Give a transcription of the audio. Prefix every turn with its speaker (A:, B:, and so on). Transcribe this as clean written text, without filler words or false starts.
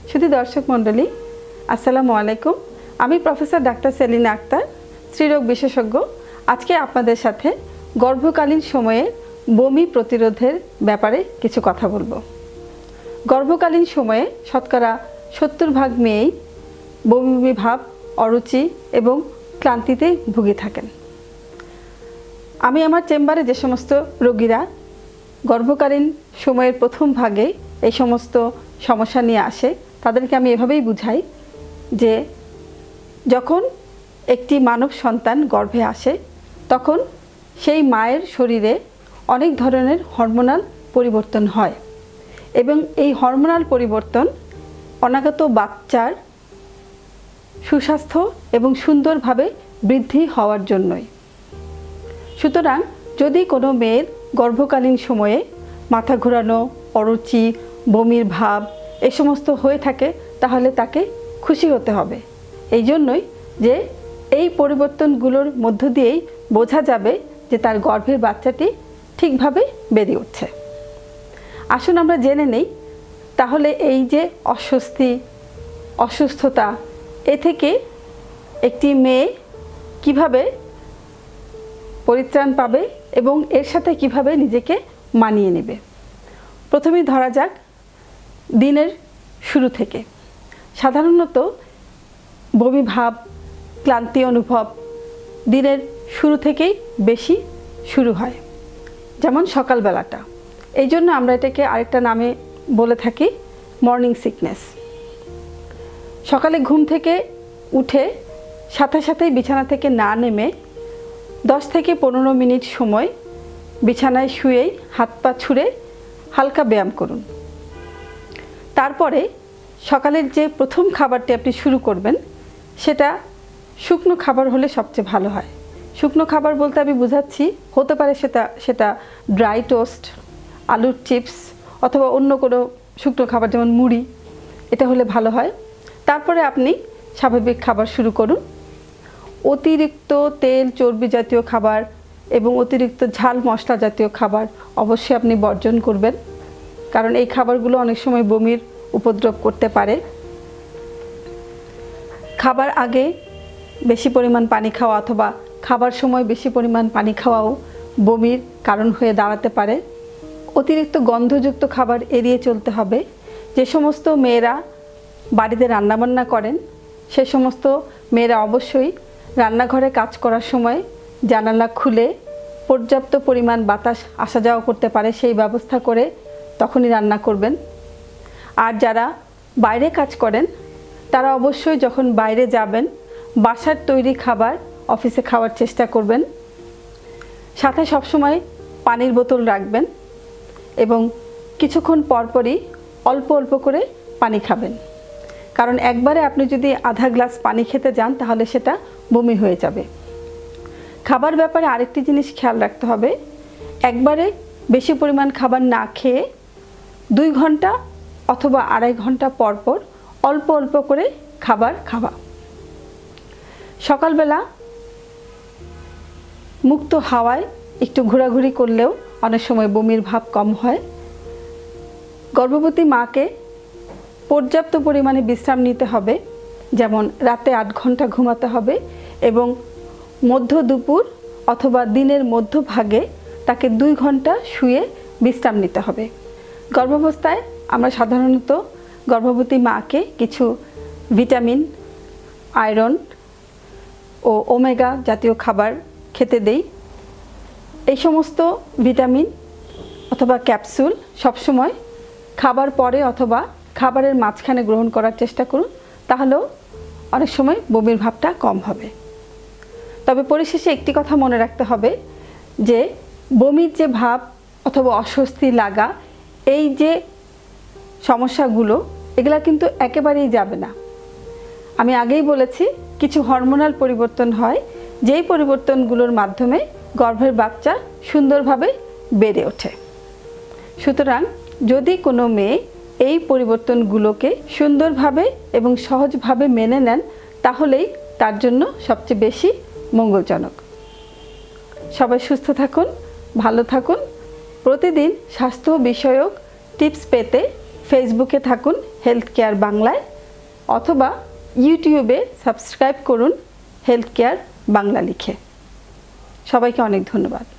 A: শুধু দর্শক মণ্ডলী, আসসালামু আলাইকুম। আমি প্রফেসর ডাক্তার সেলিনা আক্তার, স্ত্রীরোগ বিশেষজ্ঞ। আজকে আপনাদের সাথে গর্ভকালীন সময়ে বমি প্রতিরোধের ব্যাপারে কিছু কথা বলবো। গর্ভকালীন সময়ে শতকরা 70% মেয়েই বমি বমি ভাব, অরুচি এবং ক্লান্তিতে ভুগে থাকেন। আমি আমার চেম্বারে যে সমস্ত রোগীরা গর্ভকালীন সময়ের প্রথম ভাগে এই সমস্ত সমস্যা নিয়ে আসে, তাদেরকে আমি এভাবেই বুঝাই যে যখন একটি মানব সন্তান গর্ভে আসে তখন সেই মায়ের শরীরে অনেক ধরনের হরমোনাল পরিবর্তন হয় এবং এই হরমোনাল পরিবর্তন অনাগত বাচ্চার সুস্বাস্থ্য এবং সুন্দরভাবে বৃদ্ধি হওয়ার জন্যই। সুতরাং যদি কোনো মেয়ের গর্ভকালীন সময়ে মাথা ঘোরানো, অরুচি, বমির ভাব এই সমস্ত হয়ে থাকে, তাহলে তাকে খুশি হতে হবে। এই জন্যই যে এই পরিবর্তনগুলোর মধ্য দিয়েই বোঝা যাবে যে তার গর্ভের বাচ্চাটি ঠিকভাবে বেড়ে উঠছে। আসুন আমরা জেনে নেই তাহলে এই যে অস্বস্তি, অসুস্থতা, এ থেকে একটি মেয়ে কিভাবে পরিত্রাণ পাবে এবং এর সাথে কিভাবে নিজেকে মানিয়ে নেবে। প্রথমেই ধরা যাক দিনের শুরু থেকে। সাধারণত বমি ভাব, ক্লান্তি অনুভব দিনের শুরু থেকেই বেশি শুরু হয়, যেমন সকালবেলাটা। এই জন্য আমরা এটাকে আরেকটা নামে বলে থাকি মর্নিং সিকনেস। সকালে ঘুম থেকে উঠে সাথে সাথেই বিছানা থেকে না নেমে 10 থেকে 15 মিনিট সময় বিছানায় শুয়েই হাত পা ছুঁড়ে হালকা ব্যায়াম করুন। তারপরে সকালের যে প্রথম খাবারটি আপনি শুরু করবেন সেটা শুকনো খাবার হলে সবচেয়ে ভালো হয়। শুকনো খাবার বলতে আমি বোঝাচ্ছি, হতে পারে সেটা ড্রাই টোস্ট, আলুর চিপস অথবা অন্য কোনো শুকনো খাবার যেমন মুড়ি, এটা হলে ভালো হয়। তারপরে আপনি স্বাভাবিক খাবার শুরু করুন। অতিরিক্ত তেল, চর্বি জাতীয় খাবার এবং অতিরিক্ত ঝাল মশলা জাতীয় খাবার অবশ্যই আপনি বর্জন করবেন, কারণ এই খাবারগুলো অনেক সময় বমির উপদ্রব করতে পারে। খাবার আগে বেশি পরিমাণ পানি খাওয়া অথবা খাবার সময় বেশি পরিমাণ পানি খাওয়াও বমির কারণ হয়ে দাঁড়াতে পারে। অতিরিক্ত গন্ধযুক্ত খাবার এড়িয়ে চলতে হবে। যে সমস্ত মেয়েরা বাড়িতে রান্নাবান্না করেন সে সমস্ত মেয়েরা অবশ্যই রান্নাঘরে কাজ করার সময় জানালা খুলে পর্যাপ্ত পরিমাণ বাতাস আসা যাওয়া করতে পারে সেই ব্যবস্থা করে তখনই রান্না করবেন। আর যারা বাইরে কাজ করেন তারা অবশ্যই যখন বাইরে যাবেন বাসার তৈরি খাবার অফিসে খাওয়ার চেষ্টা করবেন। সাথে সবসময় পানির বোতল রাখবেন এবং কিছুক্ষণ পরপরই অল্প অল্প করে পানি খাবেন, কারণ একবারে আপনি যদি আধা গ্লাস পানি খেতে যান তাহলে সেটা বমি হয়ে যাবে। খাবার ব্যাপারে আরেকটি জিনিস খেয়াল রাখতে হবে, একবারে বেশি পরিমাণ খাবার না খেয়ে 2 ঘন্টা অথবা 2.5 ঘন্টা পর পর অল্প অল্প করে খাবার খাওয়া। সকালবেলা মুক্ত হাওয়ায় একটু ঘোরাঘুরি করলেও অনেক সময় বমির ভাব কম হয়। গর্ভবতী মাকে পর্যাপ্ত পরিমাণে বিশ্রাম নিতে হবে, যেমন রাতে 8 ঘন্টা ঘুমাতে হবে এবং মধ্য দুপুর অথবা দিনের মধ্যভাগে তাকে 2 ঘন্টা শুয়ে বিশ্রাম নিতে হবে। গর্ভাবস্থায় আমরা সাধারণত গর্ভবতী মাকে কিছু ভিটামিন, আয়রন ও ওমেগা জাতীয় খাবার খেতে দেই। এই সমস্ত ভিটামিন অথবা ক্যাপসুল সবসময় খাবার পরে অথবা খাবারের মাঝখানে গ্রহণ করার চেষ্টা করুন, তাহলেও অনেক সময় বমির ভাবটা কম হবে। তবে পরিশেষে একটি কথা মনে রাখতে হবে যে বমির যে ভাব অথবা অস্বস্তি লাগা, এই যে সমস্যাগুলো এগুলা কিন্তু একেবারেই যাবে না। আমি আগেই বলেছি কিছু হরমোনাল পরিবর্তন হয়, যেই পরিবর্তনগুলোর মাধ্যমে গর্ভের বাচ্চা সুন্দরভাবে বেড়ে ওঠে। সুতরাং যদি কোনো মেয়ে এই পরিবর্তনগুলোকে সুন্দরভাবে এবং সহজভাবে মেনে নেন তাহলেই তার জন্য সবচেয়ে বেশি মঙ্গলজনক। সবাই সুস্থ থাকুন, ভালো থাকুন। প্রতিদিন স্বাস্থ্য বিষয়ক টিপস পেতে ফেসবুকে থাকুন হেলথ কেয়ার বাংলায়, অথবা ইউটিউবে সাবস্ক্রাইব করুন হেলথ কেয়ার বাংলা লিখে। সবাইকে অনেক ধন্যবাদ।